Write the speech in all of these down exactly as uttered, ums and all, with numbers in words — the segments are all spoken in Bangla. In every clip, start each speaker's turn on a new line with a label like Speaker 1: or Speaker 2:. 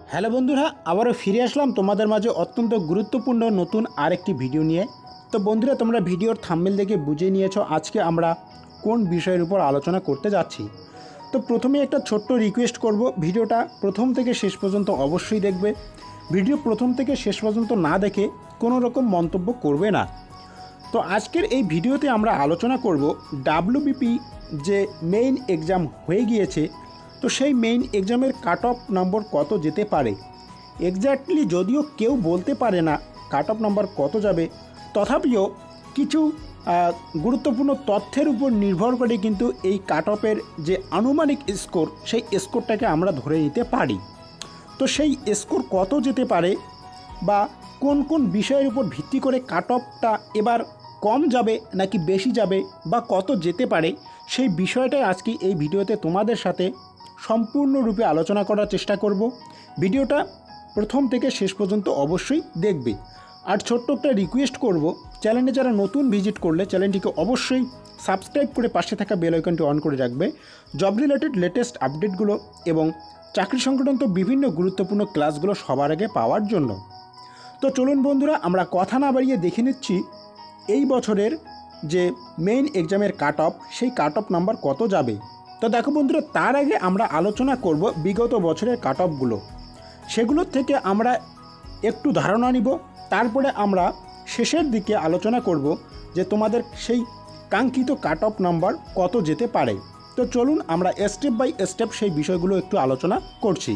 Speaker 1: হ্যালো বন্ধুরা, আবারও ফিরে আসলাম তোমাদের মাঝে অত্যন্ত গুরুত্বপূর্ণ নতুন আরেকটি ভিডিও নিয়ে। তো বন্ধুরা, তোমরা ভিডিওর থাম্বনেল দেখে বুঝে নিয়েছো আজকে আমরা কোন বিষয়ের উপর আলোচনা করতে যাচ্ছি। তো প্রথমে একটা ছোট্ট রিকোয়েস্ট করব, ভিডিওটা প্রথম থেকে শেষ পর্যন্ত অবশ্যই দেখবে। ভিডিও প্রথম থেকে শেষ পর্যন্ত না দেখে কোনো রকম মন্তব্য করবে না। তো আজকের এই ভিডিওতে আমরা আলোচনা করব ডাব্লিউবিপি যে মেইন এক্সাম হয়ে গিয়েছে, তো সেই মেইন এক্সামের কাট অফ নম্বর কত যেতে পারে। এক্স্যাক্টলি যদিও কেউ বলতে পারে না কাট অফ নম্বর কত যাবে, তথাপিও কিছু গুরুত্বপূর্ণ তথ্যের উপর নির্ভর করে কিন্তু এই কাট অফের যে আনুমানিক স্কোর, সেই স্কোরটাকে আমরা ধরে নিতে পারি। তো সেই স্কোর কত যেতে পারে বা কোন কোন বিষয়ের উপর ভিত্তি করে কাট অফটা এবার কম যাবে নাকি বেশি যাবে বা কত যেতে পারে, সেই বিষয়টাই আজকে এই ভিডিওতে তোমাদের সাথে সম্পূর্ণরূপে আলোচনা করার চেষ্টা করব। ভিডিওটা প্রথম থেকে শেষ পর্যন্ত অবশ্যই দেখবে। আর ছোট্ট একটা রিকোয়েস্ট করব, চ্যানেলে যারা নতুন ভিজিট করলে চ্যানেলটিকে অবশ্যই সাবস্ক্রাইব করে পাশে থাকা বেল আইকনটি অন করে রাখবে জব রিলেটেড লেটেস্ট আপডেটগুলো এবং চাকরি সংক্রান্ত বিভিন্ন গুরুত্বপূর্ণ ক্লাসগুলো সবার আগে পাওয়ার জন্য। তো চলুন বন্ধুরা, আমরা কথা না বাড়িয়ে দেখে নিচ্ছি এই বছরের যে মেইন এক্সামের কাট অফ, সেই কাট অফ নাম্বার কত যাবে। তো দেখো বন্ধুরা, তার আগে আমরা আলোচনা করব বিগত বছরের কাট অফগুলো, সেগুলোর থেকে আমরা একটু ধারণা নিব। তারপরে আমরা শেষের দিকে আলোচনা করব যে তোমাদের সেই কাঙ্ক্ষিত কাট অফ নাম্বার কত যেতে পারে। তো চলুন আমরা স্টেপ বাই স্টেপ সেই বিষয়গুলো একটু আলোচনা করছি।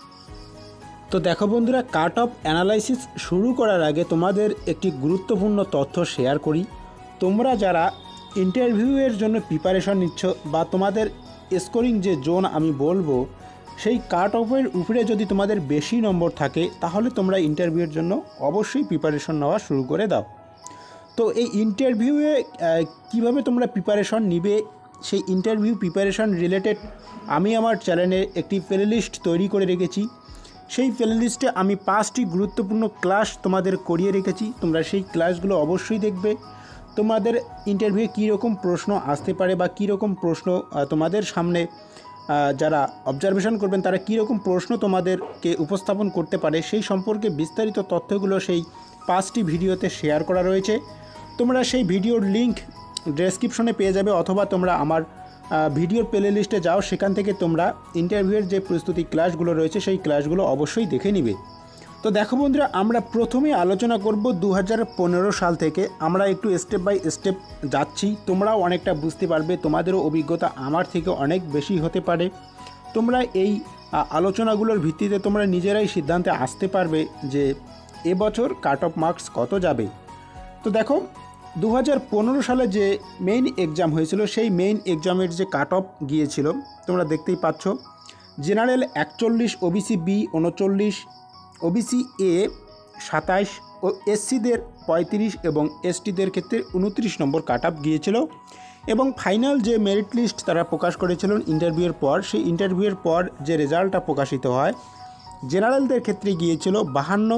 Speaker 1: তো দেখো বন্ধুরা, কাট অফ অ্যানালাইসিস শুরু করার আগে তোমাদের একটি গুরুত্বপূর্ণ তথ্য শেয়ার করি। তোমরা যারা ইন্টারভিউয়ের জন্য প্রিপারেশন নিচ্ছ বা তোমাদের স্কোরিং যে জোন আমি বলবো, সেই কাট অফের উপরে যদি তোমাদের বেশি নম্বর থাকে, তাহলে তোমরা ইন্টারভিউয়ের জন্য অবশ্যই প্রিপারেশন নেওয়া শুরু করে দাও। তো এই ইন্টারভিউয়ে কিভাবে তোমরা প্রিপারেশন নিবে, সেই ইন্টারভিউ প্রিপারেশন রিলেটেড আমি আমার চ্যানেলে একটি প্লেলিস্ট তৈরি করে রেখেছি। সেই প্লেলিস্টে আমি পাঁচটি গুরুত্বপূর্ণ ক্লাস তোমাদের করিয়ে রেখেছি। তোমরা সেই ক্লাসগুলো অবশ্যই দেখবে। তোমাদের ইন্টারভিউয়ে কী রকম প্রশ্ন আসতে পারে বা কী রকম প্রশ্ন তোমাদের সামনে যারা অবজারভেশন করবেন তারা কী রকম প্রশ্ন তোমাদেরকে উপস্থাপন করতে পারে, সেই সম্পর্কে বিস্তারিত তথ্যগুলো সেই পাঁচটি ভিডিওতে শেয়ার করা রয়েছে। তোমরা সেই ভিডিওর লিঙ্ক ডেসক্রিপশনে পেয়ে যাবে, অথবা তোমরা আমার ভিডিওর প্লে লিস্টে যাও, সেখান থেকে তোমরা ইন্টারভিউয়ের যে প্রস্তুতি ক্লাসগুলো রয়েছে সেই ক্লাসগুলো অবশ্যই দেখে নিবে। তো দেখো বন্ধুরা, আমরা প্রথমে আলোচনা করব দু হাজার পনেরো সাল থেকে। আমরা একটু স্টেপ বাই স্টেপ যাচ্ছি, তোমরাও অনেকটা বুঝতে পারবে, তোমাদেরও অভিজ্ঞতা আমার থেকে অনেক বেশি হতে পারে। তোমরা এই আলোচনাগুলোর ভিত্তিতে তোমরা নিজেরাই সিদ্ধান্তে আসতে পারবে যে এবছর কাট অফ মার্কস কত যাবে। তো দেখো, দু হাজার পনেরো সালে যে মেইন এক্সাম হয়েছিল, সেই মেইন এক্সামের যে কাট অফ গিয়েছিল তোমরা দেখতেই পাচ্ছ। জেনারেল একচল্লিশ, ওবিসি বি উনচল্লিশ, ওবিসি এ সাতাইশ ও এসসিদের পঁয়ত্রিশ এবং এসটিদের ক্ষেত্রে উনত্রিশ নম্বর কাট অফ গিয়েছিল। এবং ফাইনাল যে মেরিট লিস্ট তারা প্রকাশ করেছিলেন ইন্টারভিউয়ের পর, সেই ইন্টারভিউয়ের পর যে রেজাল্টটা প্রকাশিত হয়, জেনারেলদের ক্ষেত্রে গিয়েছিল বাহান্ন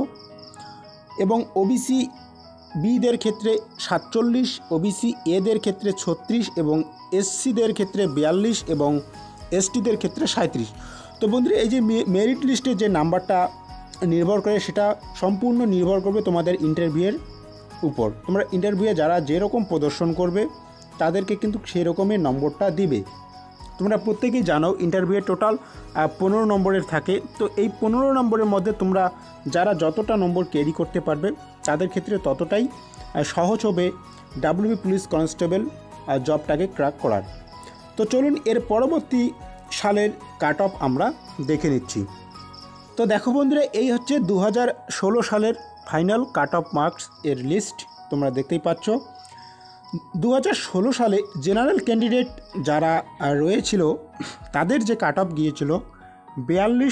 Speaker 1: এবং ওবিসি বিদের ক্ষেত্রে সাতচল্লিশ, ওবিসি এদের ক্ষেত্রে ছত্রিশ এবং এসসিদের ক্ষেত্রে বিয়াল্লিশ এবং এসটিদের ক্ষেত্রে সাঁত্রিশ। তো বন্ধুরা, এই যে মেরিট লিস্টে যে নাম্বারটা নির্ভর করে, সেটা সম্পূর্ণ নির্ভর করবে তোমাদের ইন্টারভিউয়ের উপর। তোমরা ইন্টারভিউয়ে যারা যেরকম প্রদর্শন করবে তাদেরকে কিন্তু সেই রকমের নম্বরটা দিবে। তোমরা প্রত্যেকেই জানো ইন্টারভিউয়ে টোটাল পনেরো নম্বরের থাকে। তো এই পনেরো নম্বরের মধ্যে তোমরা যারা যতটা নম্বর ক্যারি করতে পারবে তাদের ক্ষেত্রে ততটাই সহজ হবে ডাব্লিউবি পুলিশ কনস্টেবল জবটাকে ক্র্যাক করার। তো চলুন এর পরবর্তী সালের কাট অফ আমরা দেখে নিচ্ছি। তো দেখো বন্ধুরা, এই হচ্ছে দু হাজার ষোলো সালের ফাইনাল কাট অফ মার্কস এর লিস্ট, তোমরা দেখতেই পাচ্ছ। দু হাজার ষোলো সালে জেনারেল ক্যান্ডিডেট যারা রয়েছিল তাদের যে কাট অফ গিয়েছিল বিয়াল্লিশ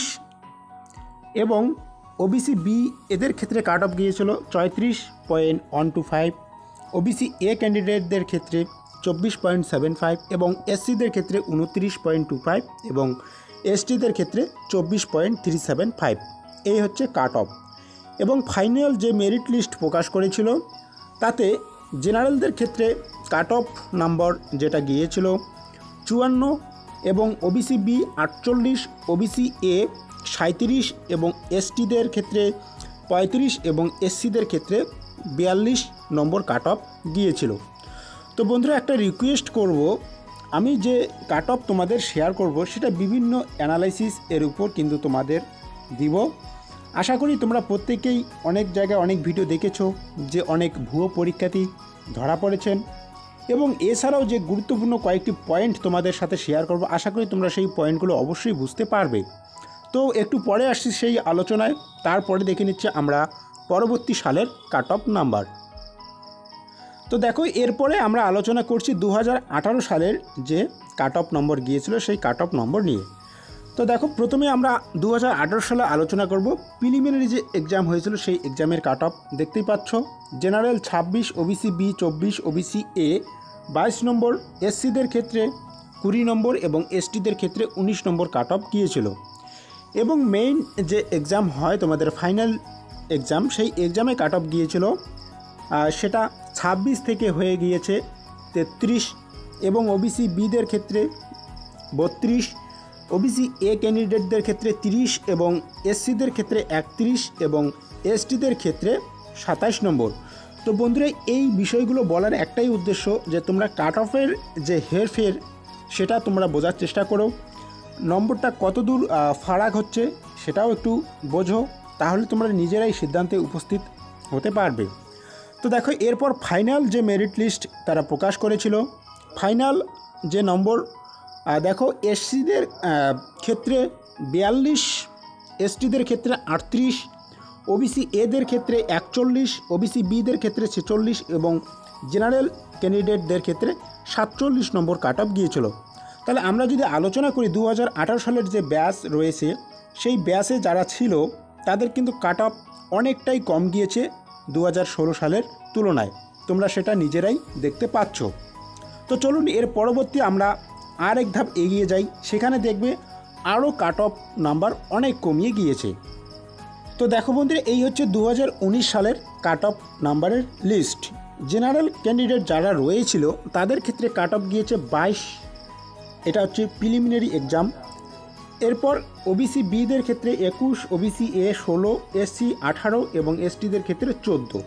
Speaker 1: এবং ওবিসি বি এদের ক্ষেত্রে কাট অফ গিয়েছিল চৌত্রিশ point one two five, OBC A ক্যান্ডিডেটদের ক্ষেত্রে চব্বিশ পয়েন্ট সেভেন ফাইভ এবং এসসিদের ক্ষেত্রে উনত্রিশ পয়েন্ট টু ফাইভ এবং এসটিদের ক্ষেত্রে চব্বিশ পয়েন্ট থ্রি সেভেন ফাইভ। এই হচ্ছে কাট অফ। এবং ফাইনাল যে মেরিট লিস্ট প্রকাশ করেছিল তাতে জেনারেলদের ক্ষেত্রে কাট অফ নাম্বার যেটা গিয়েছিল চুয়ান্ন এবং ওবিসি বি আটচল্লিশ, ওবিসি এ সাঁইত্রিশ এবং এসটিদের ক্ষেত্রে পঁয়ত্রিশ এবং এসসিদের ক্ষেত্রে বিয়াল্লিশ নম্বর কাট অফ গিয়েছিল। তো বন্ধুরা, একটা রিকোয়েস্ট করব, আমি যে কাট অফ তোমাদের শেয়ার করব সেটা বিভিন্ন অ্যানালাইসিস এর উপর কিন্তু তোমাদের দিব। আশা করি তোমরা প্রত্যেকেই অনেক জায়গায় অনেক ভিডিও দেখেছো যে অনেক ভুয়ো পরীক্ষার্থী ধরা পড়েছেন, এবং এছাড়াও যে গুরুত্বপূর্ণ কয়েকটি পয়েন্ট তোমাদের সাথে শেয়ার করব। আশা করি তোমরা সেই পয়েন্টগুলো অবশ্যই বুঝতে পারবে। তো একটু পরে আসছি সেই আলোচনায়, তারপরে দেখে নিচ্ছে আমরা পরবর্তী সালের কাট অফ নাম্বার। তো দেখো, এরপরে আমরা আলোচনা করছি দু হাজার আঠারো সালের যে কাট অফ নম্বর গিয়েছিল সেই কাট অফ নম্বর নিয়ে। তো দেখো, প্রথমে আমরা দু হাজার আঠারো সালে আলোচনা করব প্রিলিমিনারি যে এক্সাম হয়েছিল সেই এক্সামের কাট অফ। দেখতেই পাচ্ছ, জেনারেল ছাব্বিশ, ওবিসি বি চব্বিশ, ওবিসি এ বাইশ নম্বর, এসসিদের ক্ষেত্রে কুড়ি নম্বর এবং এসটিদের ক্ষেত্রে উনিশ নম্বর কাট অফ গিয়েছিল। এবং মেইন যে এক্সাম হয় তোমাদের ফাইনাল এক্সাম, সেই এক্সামে কাট অফ গিয়েছিল সেটা ছাব্বিশ থেকে হয়ে গিয়েছে তেত্রিশ, এবং ওবিসি বিদের ক্ষেত্রে বত্রিশ, ওবিসি এ ক্যান্ডিডেটদের ক্ষেত্রে তিরিশ এবং এসসিদের ক্ষেত্রে একত্রিশ এবং এসটিদের ক্ষেত্রে সাতাশ নম্বর। তো বন্ধুরা, এই বিষয়গুলো বলার একটাই উদ্দেশ্য যে তোমরা কাট অফের যে হেরফের সেটা তোমরা বোঝার চেষ্টা করো, নম্বরটা কতদূর ফারাক হচ্ছে সেটাও একটু বোঝো, তাহলে তোমরা নিজেরাই সিদ্ধান্তে উপস্থিত হতে পারবে। তো দেখো, এরপর ফাইনাল যে মেরিট লিস্ট তারা প্রকাশ করেছিল, ফাইনাল যে নম্বর দেখো, এসসিদের ক্ষেত্রে বিয়াল্লিশ, এসটিদের ক্ষেত্রে আটত্রিশ, ওবিসি এদের ক্ষেত্রে একচল্লিশ, ওবিসি বিদের ক্ষেত্রে ছেচল্লিশ এবং জেনারেল ক্যান্ডিডেটদের ক্ষেত্রে সাতচল্লিশ নম্বর কাট অফ গিয়েছিল। তাহলে আমরা যদি আলোচনা করি দু হাজার আঠারো সালের যে ব্যাচ রয়েছে সেই ব্যাচে যারা ছিল তাদের কিন্তু কাট অফ অনেকটাই কম গিয়েছে দু হাজার ষোলো সালের তুলনায়, তোমরা সেটা নিজেরাই দেখতে পাচ্ছ। তো চলুন, এর পরবর্তী আমরা আর এক ধাপ এগিয়ে যাই, সেখানে দেখবে আরও কাট অফ নাম্বার অনেক কমিয়ে গিয়েছে। তো দেখো বন্ধুরা, এই হচ্ছে দু হাজার উনিশ সালের কাট অফ নাম্বারের লিস্ট। জেনারেল ক্যান্ডিডেট যারা রয়েছিল তাদের ক্ষেত্রে কাট অফ গিয়েছে বাইশ, এটা হচ্ছে প্রিলিমিনারি এক্সাম। এরপর ওবিসি বিদের ক্ষেত্রে একুশ, ওবিসি এ ষোলো, এসসি আঠারো এবং এসটিদের ক্ষেত্রে চোদ্দো।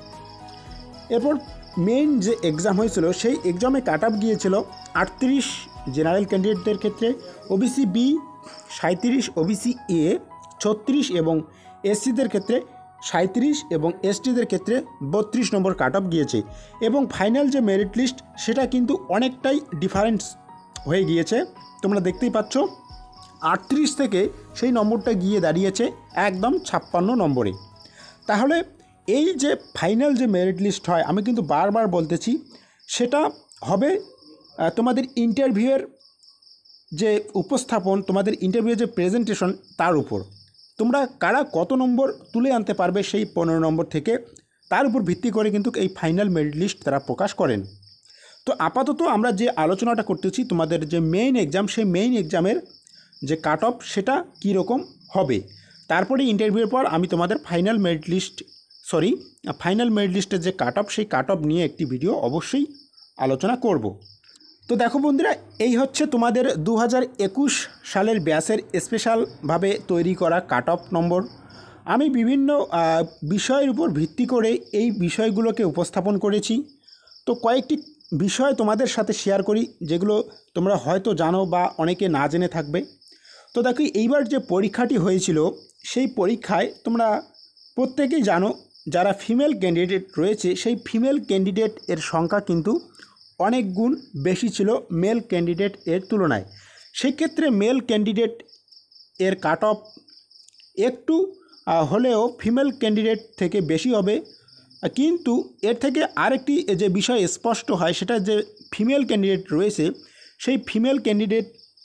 Speaker 1: এরপর মেইন যে এক্সাম হয়েছিল সেই এক্সামে কাট অফ গিয়েছিল আটত্রিশ জেনারেল ক্যান্ডিডেটদের ক্ষেত্রে, ওবিসি বি সাঁইত্রিশ, ওবিসি এ ছত্রিশ এবং এসসিদের ক্ষেত্রে সাঁইত্রিশ এবং এসটিদের ক্ষেত্রে বত্রিশ নম্বর কাট অফ গিয়েছে। এবং ফাইনাল যে মেরিট লিস্ট সেটা কিন্তু অনেকটাই ডিফারেন্স হয়ে গিয়েছে, তোমরা দেখতেই পাচ্ছ, আটত্রিশ থেকে সেই নম্বরটা গিয়ে দাঁড়িয়েছে একদম ছাপ্পান্ন নম্বরে। তাহলে এই যে ফাইনাল যে মেরিট লিস্ট হয়, আমি কিন্তু বারবার বলতেছি, সেটা হবে তোমাদের ইন্টারভিউয়ের যে উপস্থাপন, তোমাদের ইন্টারভিউয়ের যে প্রেজেন্টেশন তার উপর তোমরা কারা কত নম্বর তুলে আনতে পারবে সেই পনেরো নম্বর থেকে, তার উপর ভিত্তি করে কিন্তু এই ফাইনাল মেরিট লিস্ট তারা প্রকাশ করেন। তো আপাতত আমরা যে আলোচনাটা করতেছি তোমাদের যে মেইন এক্সাম, সেই মেইন এক্সামের যে কাট অফ সেটা কীরকম হবে, তারপরে ইন্টারভিউর পর আমি তোমাদের final merit list sorry final merit লিস্টের যে কাট অফ সেই কাট অফ নিয়ে একটি ভিডিও অবশ্যই আলোচনা করব। তো দেখো বন্ধুরা, এই হচ্ছে তোমাদের দু হাজার একুশ সালের ব্যাচের স্পেশালভাবে তৈরি করা কাট অফ নম্বর। আমি বিভিন্ন বিষয়ের উপর ভিত্তি করে এই বিষয়গুলোকে উপস্থাপন করেছি। তো কয়েকটি বিষয় তোমাদের সাথে শেয়ার করি যেগুলো তোমরা হয়তো জানো বা অনেকে না জেনে থাকবে। তো দেখো, এইবার যে পরীক্ষাটি হয়েছিল সেই পরীক্ষায় তোমরা প্রত্যেকেই জানো, যারা ফিমেল ক্যান্ডিডেট রয়েছে সেই ফিমেল ক্যান্ডিডেট এর সংখ্যা কিন্তু অনেক গুণ বেশি ছিল মেল ক্যান্ডিডেট এর তুলনায়। সেক্ষেত্রে মেল ক্যান্ডিডেট এর কাট অফ একটু হলেও ফিমেল ক্যান্ডিডেট থেকে বেশি হবে, কিন্তু এর থেকে আরেকটি যে বিষয় স্পষ্ট হয় সেটা যে ফিমেল ক্যান্ডিডেট রয়েছে সেই ফিমেল ক্যান্ডিডেট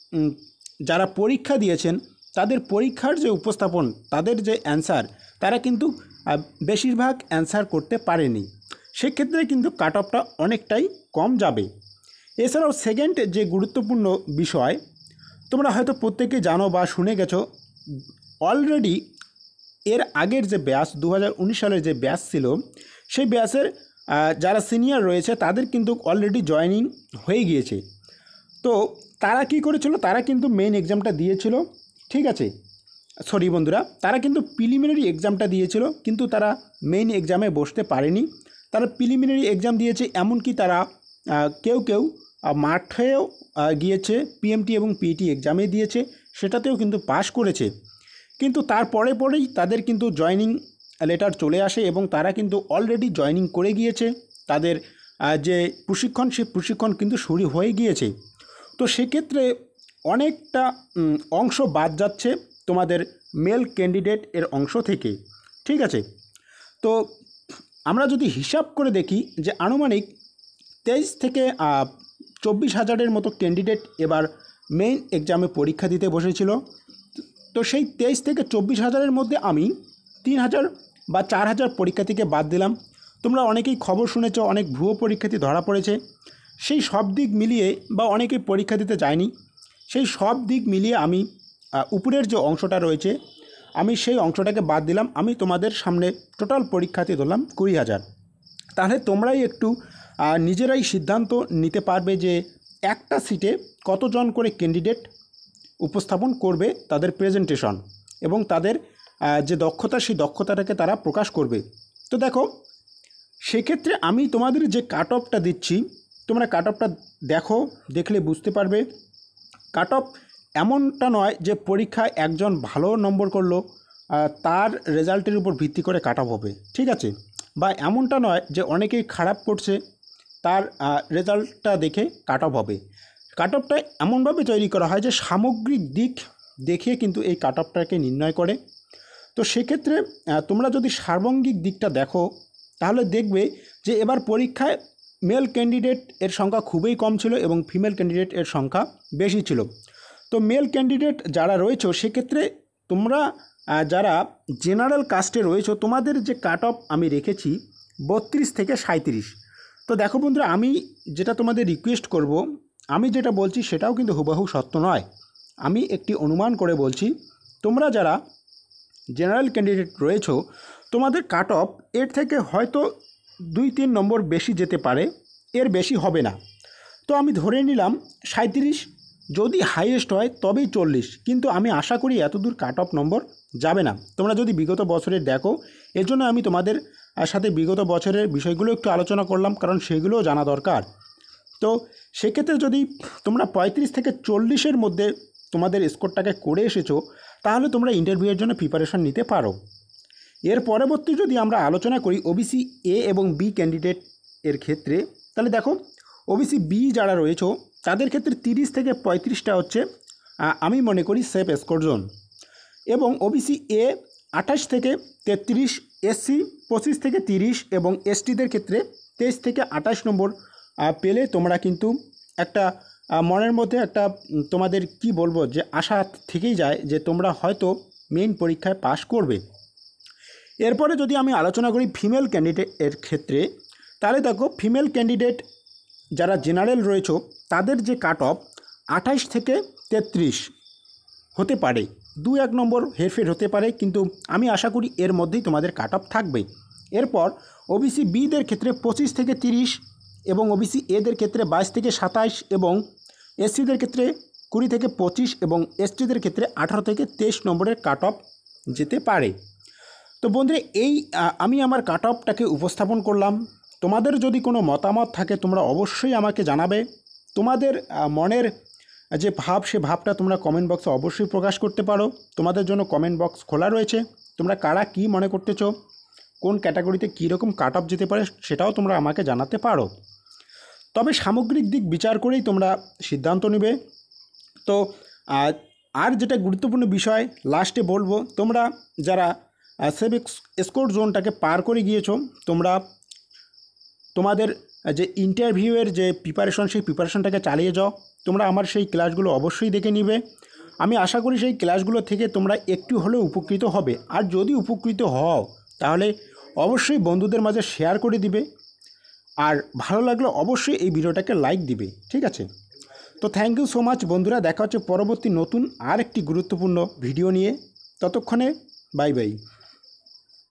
Speaker 1: যারা পরীক্ষা দিয়েছেন তাদের পরীক্ষার যে উপস্থাপন, তাদের যে অ্যান্সার, তারা কিন্তু বেশিরভাগ অ্যান্সার করতে পারেনি। সেক্ষেত্রে কিন্তু কাট অফটা অনেকটাই কম যাবে। এছাড়াও সেকেন্ড যে গুরুত্বপূর্ণ বিষয়, তোমরা হয়তো প্রত্যেকে জানো বা শুনে গেছো, অলরেডি এর আগের যে ব্যাচ দু হাজার উনিশ সালের যে ব্যাচ ছিল সেই ব্যাচের যারা সিনিয়র রয়েছে তাদের কিন্তু অলরেডি জয়েনিং হয়ে গিয়েছে। তো তারা কি করেছিল, তারা কিন্তু মেইন এক্সামটা দিয়েছিল, ঠিক আছে। সরি বন্ধুরা, তারা কিন্তু প্রিলিমিনারি এক্সামটা দিয়েছিল, কিন্তু তারা মেইন এক্সামে বসতে পারেনি। তারা প্রিলিমিনারি এক্সাম দিয়েছে, এমনকি তারা কেউ কেউ মাঠেও গিয়েছে, পিএমটি এবং পিইটি এক্সামে দিয়েছে, সেটাতেও কিন্তু পাশ করেছে। কিন্তু তারপরে পরেই তাদের কিন্তু জয়নিং লেটার চলে আসে এবং তারা কিন্তু অলরেডি জয়নিং করে গিয়েছে। তাদের যে প্রশিক্ষণ, সেই প্রশিক্ষণ কিন্তু শুরু হয়ে গিয়েছে। তো সেক্ষেত্রে অনেকটা অংশ বাদ যাচ্ছে তোমাদের মেল ক্যান্ডিডেট এর অংশ থেকে, ঠিক আছে। তো আমরা যদি হিসাব করে দেখি যে আনুমানিক তেইশ থেকে চব্বিশ হাজারের মতো ক্যান্ডিডেট এবার মেইন এক্সামে পরীক্ষা দিতে বসেছিল। তো সেই তেইশ থেকে চব্বিশ হাজারের মধ্যে আমি তিন হাজার বা চার হাজার পরীক্ষার্থীকে বাদ দিলাম। তোমরা অনেকেই খবর শুনেছ, অনেক ভুয়ো পরীক্ষার্থী ধরা পড়েছে। সেই সব দিক মিলিয়ে, বা অনেকেই পরীক্ষা দিতে যায়নি, সেই সব দিক মিলিয়ে আমি উপরের যে অংশটা রয়েছে আমি সেই অংশটাকে বাদ দিলাম। আমি তোমাদের সামনে টোটাল পরীক্ষার্থী ধরলাম কুড়ি হাজার। তাহলে তোমরাই একটু নিজেরাই সিদ্ধান্ত নিতে পারবে যে একটা সিটে কতজন করে ক্যান্ডিডেট উপস্থাপন করবে তাদের প্রেজেন্টেশন, এবং তাদের যে দক্ষতা, সেই দক্ষতাটাকে তারা প্রকাশ করবে। তো দেখো, সেক্ষেত্রে আমি তোমাদের যে কাট অফটা দিচ্ছি, তোমরা কাট অফটা দেখো, দেখলে বুঝতে পারবে। কাট অফ এমনটা নয় যে পরীক্ষায় একজন ভালো নম্বর করলো তার রেজাল্টের উপর ভিত্তি করে কাট অফ হবে, ঠিক আছে। বা এমনটা নয় যে অনেকেই খারাপ করছে তার রেজাল্টটা দেখে কাট অফ হবে। কাট অফটা এমনভাবে তৈরি করা হয় যে সামগ্রিক দিক দেখে কিন্তু এই কাট অফটাকে নির্ণয় করে। তো সেক্ষেত্রে তোমরা যদি সার্বঙ্গিক দিকটা দেখো তাহলে দেখবে যে এবার পরীক্ষায় মেল ক্যান্ডিডেট এর সংখ্যা খুবই কম ছিল এবং ফিমেল ক্যান্ডিডেট এর সংখ্যা বেশি ছিল। তো মেল ক্যান্ডিডেট যারা রয়েছে সেক্ষেত্রে তোমরা যারা জেনারেল কাস্টে রয়েছে তোমাদের যে কাট অফ আমি রেখেছি বত্রিশ থেকে সাঁত্রিশ। তো দেখো বন্ধুরা, আমি যেটা তোমাদের রিকোয়েস্ট করব, আমি যেটা বলছি সেটাও কিন্তু হুবহু সত্য নয়, আমি একটি অনুমান করে বলছি। তোমরা যারা জেনারেল ক্যান্ডিডেট রয়েছ তোমাদের কাট অফ এর থেকে হয়তো দুই তিন নম্বর বেশি যেতে পারে, এর বেশি হবে না। তো আমি ধরে নিলাম সাঁত্রিশ, যদি হাইয়েস্ট হয় তবেই চল্লিশ, কিন্তু আমি আশা করি এতদূর কাট অফ নম্বর যাবে না। তোমরা যদি বিগত বছরের দেখো, এর জন্য আমি তোমাদের সাথে বিগত বছরের বিষয়গুলো একটু আলোচনা করলাম, কারণ সেগুলোও জানা দরকার। তো সেক্ষেত্রে যদি তোমরা পঁয়ত্রিশ থেকে চল্লিশের মধ্যে তোমাদের স্কোরটাকে করে এসেছো, তাহলে তোমরা ইন্টারভিউয়ের জন্য প্রিপারেশন নিতে পারো। এর পরবর্তী যদি আমরা আলোচনা করি ওবিসি এ এবং বি ক্যান্ডিডেট এর ক্ষেত্রে, তাহলে দেখো ওবিসি বি যারা রয়েছে তাদের ক্ষেত্রে তিরিশ থেকে পঁয়ত্রিশটা হচ্ছে আমি মনে করি সেফ স্কোর জোন, এবং ওবিসি এ আঠাশ থেকে তেত্রিশ, এসসি পঁচিশ থেকে তিরিশ, এবং এসটিদের ক্ষেত্রে তেইশ থেকে আঠাশ নম্বর পেলে তোমরা কিন্তু একটা মনের মধ্যে একটা তোমাদের কি বলবো যে আশা থেকেই যায় যে তোমরা হয়তো মেইন পরীক্ষায় পাশ করবে। এরপরে যদি আমি আলোচনা করি ফিমেল ক্যান্ডিডেট এর ক্ষেত্রে, তাহলে দেখো ফিমেল ক্যান্ডিডেট যারা জেনারেল রয়েছে তাদের যে কাট অফ আঠাশ থেকে তেত্রিশ হতে পারে, দু এক নম্বর হেরফের হতে পারে, কিন্তু আমি আশা করি এর মধ্যেই তোমাদের কাট অফ থাকবে। এরপর ওবিসি বিদের ক্ষেত্রে পঁচিশ থেকে তিরিশ, এবং ওবিসি এদের ক্ষেত্রে বাইশ থেকে সাতাশ, এবং এসসিদের ক্ষেত্রে কুড়ি থেকে পঁচিশ, এবং এসটিদের ক্ষেত্রে আঠারো থেকে তেইশ নম্বরের কাট অফ যেতে পারে। তো বন্ধুরা, এই আমি আমার কাট অফটাকে উপস্থাপন করলাম। তোমাদের যদি কোনো মতামত থাকে তোমরা অবশ্যই আমাকে জানাবে। তোমাদের মনের যে ভাব, সে ভাবটা তোমরা কমেন্ট বক্সে অবশ্যই প্রকাশ করতে পারো। তোমাদের জন্য কমেন্ট বক্স খোলা রয়েছে। তোমরা কারা কী মনে করতেছো, কোন ক্যাটাগরিতে কীরকম কাট অফ যেতে পারে সেটাও তোমরা আমাকে জানাতে পারো। তবে সামগ্রিক দিক বিচার করেই তোমরা সিদ্ধান্ত নেবে। তো আর যেটা গুরুত্বপূর্ণ বিষয় লাস্টে বলবো, তোমরা যারা সেফ স্কোর জোনটাকে পার করে গিয়েছো, তোমরা তোমাদের যে ইন্টারভিউয়ের যে প্রিপারেশন, সেই প্রিপারেশনটাকে চালিয়ে যাও। তোমরা আমার সেই ক্লাসগুলো অবশ্যই দেখে নিবে। আমি আশা করি সেই ক্লাসগুলো থেকে তোমরা একটু হলেও উপকৃত হবে। আর যদি উপকৃত হও তাহলে অবশ্যই বন্ধুদের মাঝে শেয়ার করে দিবে, আর ভালো লাগলে অবশ্যই এই ভিডিওটাকে লাইক দিবে, ঠিক আছে। তো থ্যাংক ইউ সো মাচ বন্ধুরা, দেখা হচ্ছে পরবর্তী নতুন আর একটি গুরুত্বপূর্ণ ভিডিও নিয়ে। ততক্ষণে বাই বাই।